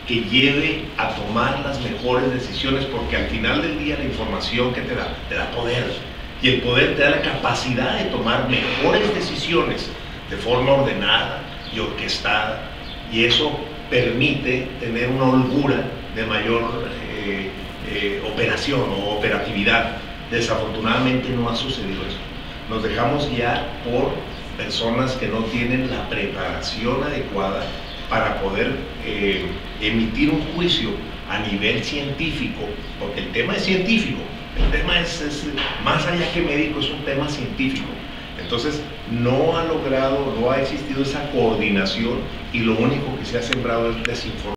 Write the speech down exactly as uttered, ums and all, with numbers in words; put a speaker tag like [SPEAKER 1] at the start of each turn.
[SPEAKER 1] que lleve a tomar las mejores decisiones, porque al final del día la información que te da, te da poder, y el poder te da la capacidad de tomar mejores decisiones de forma ordenada y orquestada, y eso permite tener una holgura de mayor eh, eh, operación o operatividad. Desafortunadamente no ha sucedido eso. Nos dejamos guiar por personas que no tienen la preparación adecuada para poder eh, emitir un juicio a nivel científico, porque el tema es científico, el tema es, es más allá que médico, es un tema científico. Entonces no ha logrado, no ha existido esa coordinación, y lo único que se ha sembrado es desinformación.